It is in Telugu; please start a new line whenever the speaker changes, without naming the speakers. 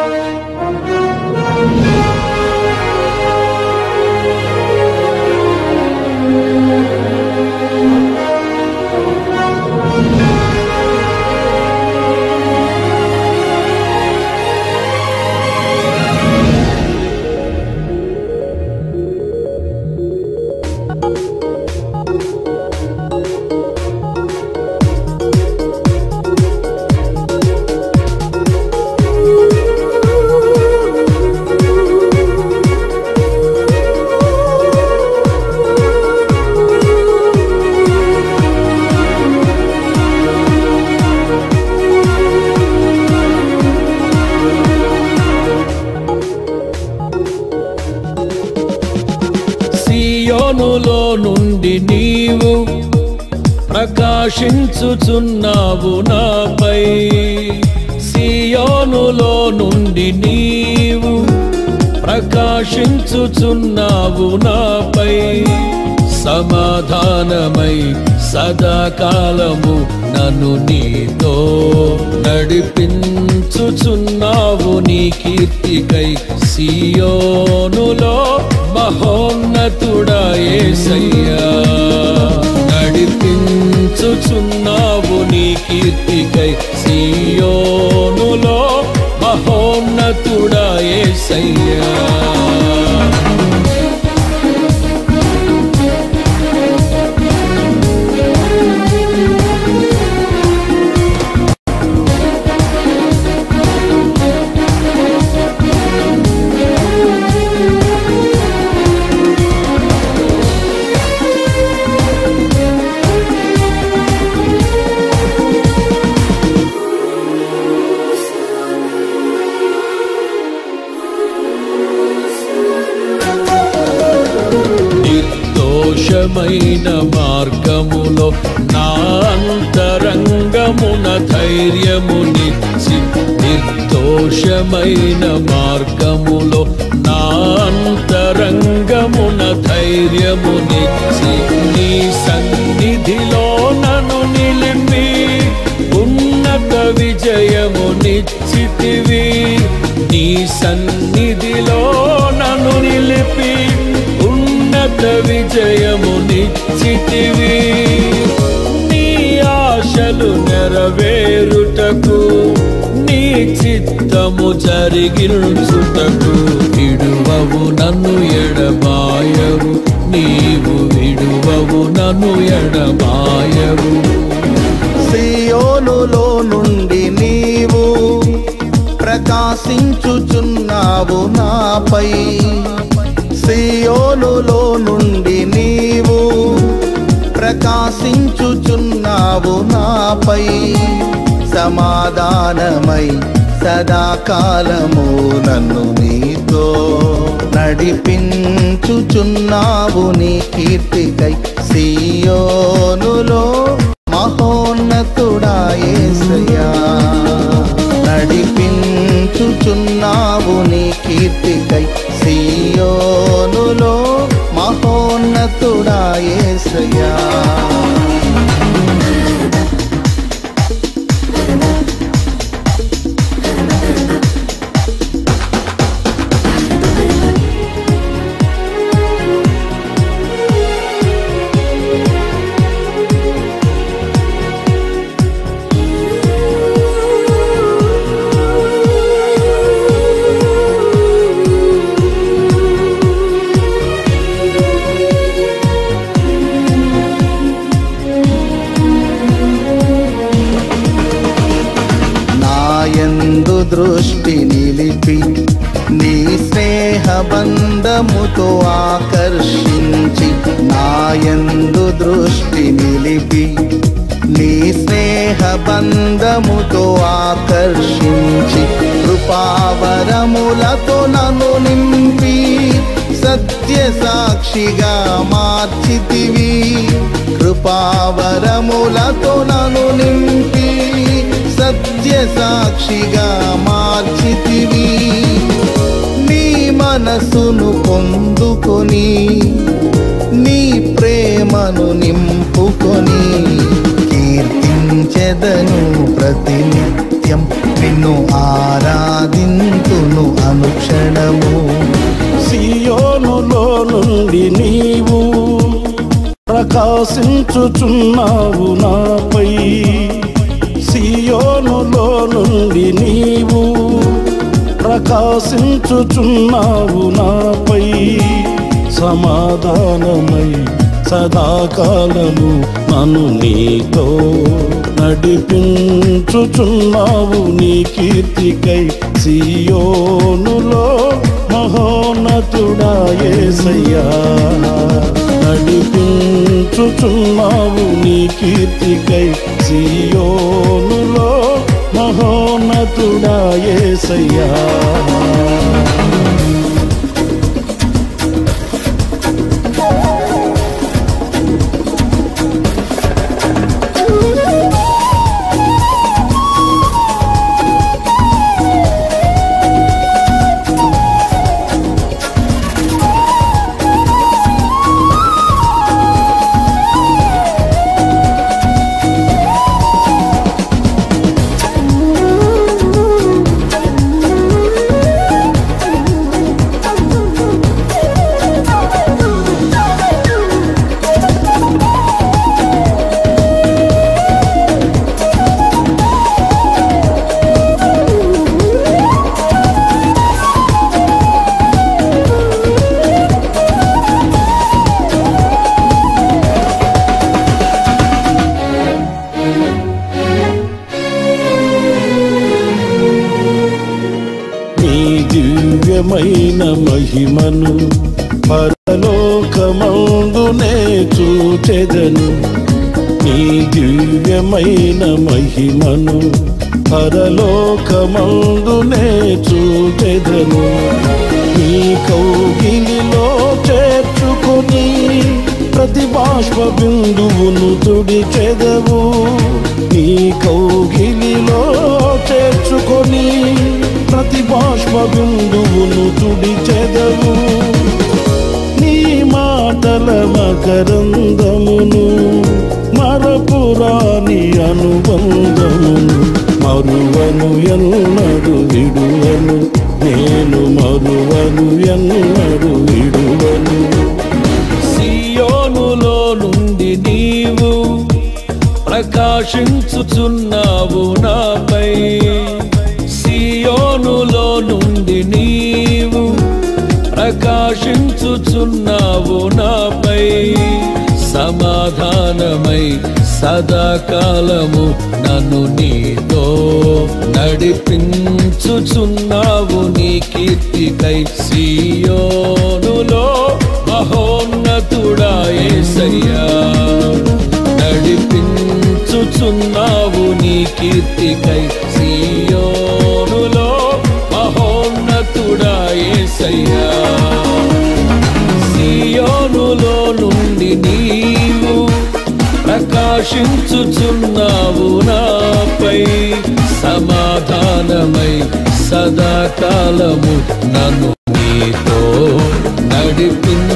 సియోనులో నుండి నీవు ప్రకాశించుచున్నావు నాపై, సియోనులో నుండి నీవు ప్రకాశించుచున్నావు నాపై, సమాధానమై సదాకాలము నన్ను నీతో నడిపించుచున్నావు నీ కీర్తికై. సియోనులో మహోన్నతుడా యేసయ్యా, నడిపించుచున్నావు నీ కీర్తికై. సియోనులో మహోన్నతుడా యేసయ్యా. నిర్దోషమైన మార్గములో నా అంతరంగమున ధైర్యమునిచ్చి, నిర్దోషమైన మార్గములో నా అంతరంగమున ధైర్యమునిచ్చి, నీ సన్నిధిలో నన్ను నిలిపి ఉన్నత విజయమునిచ్చితివి. నీ సన్నిధిలో నన్ను నిలిపి ఉన్నత విజయమునిచ్చితివి. నీ ఆశలు నెరవేరుటకు, నీ చిత్తము జరిగించుటకు విడువవు నన్ను ఎడబాయవు, నీవు విడువవు నన్ను ఎడబాయవు.
సియోనులో నుండి నీవు ప్రకాశించుచున్నావు నాపై, సియోనులో నుండి నీవు ప్రకాశించుచున్నావు నాపై, సమాధానమై సదాకాలము నన్ను నీతో నడిపించుచున్నావు నీ కీర్తికై. సియోనులో మహోన్నతుడా యేసయ్యా, నడిపించుచున్నావు నీ కీర్తికై. సియోనులో మహోన్నతుడా యేసయ్యా. దృష్టి నిలిపి నీ స్నేహ బంధముతో ఆకర్షించి, నాయందు దృష్టి నిలిపి నీ స్నేహ బంధముతో ఆకర్షించి, కృపావరములతో నన్ను నింపి సత్య సాక్షిగా మార్చితివి. కృపావరములతో నన్ను నింపి సత్య సాక్షిగా మార్చితివి. నీ మనసును పొందుకొని నీ ప్రేమను నింపుకొని, కీర్తించెదను ప్రతినిత్యం నిన్ను ఆరాధింతును
ప్రకాశించుచున్నావు నాపై, సియోనులో నుండి నీవు ప్రకాశించుచున్నావు నాపై. సమాధానమై సదాకాలము నన్ను నీతో నడిపించుచున్నావు నీ కీర్తికై. సియోనులో మహోన్నతుడా యేసయ్యా, నడిపించుచున్నావు నీ కీర్తికై. సియోనులో మహోన్నతుడా యేసయ్యా. దివ్యమైన మహిమను పరలోకమందునే చూచెదను. నీ దివ్యమైన మహిమను పరలోకమందునే చూచెదను. నీ కౌగిలిలో చేర్చుకొని ప్రతి బాష్ప బిందువును తుడిచెదవు. నీ కౌగిలిలో చేర్చుకొని ప్రతి బాష్ప బిందువును తుడిచెదవు. నీ మాటల మకరందమును మరపురాని అనుబంధమును మరువను ఎన్నడు విడువను, నేను మరువను ఎన్నడు విడువను.
సియోనులో నుండి నీవు ప్రకాశించుచున్నావు నాపై, సియోనులో నుండి నీవు ప్రకాశించుచున్నావు నాపై. సమాధానమై సదాకాలము నన్ను నీతో నడిపించుచున్నావు నీ కీర్తికై. సియోనులో మహోన్నతుడా యేసయ్యా, నడిపించుచున్నావు నీ కీర్తికై. సియోనులో మహోన్నతుడా యేసయ్యా, సియోనులో నుండి నీవు ప్రకాశించుచున్నావు నాపై. సమాధానమై సదాకాలము నన్ను నీతో నడిపించు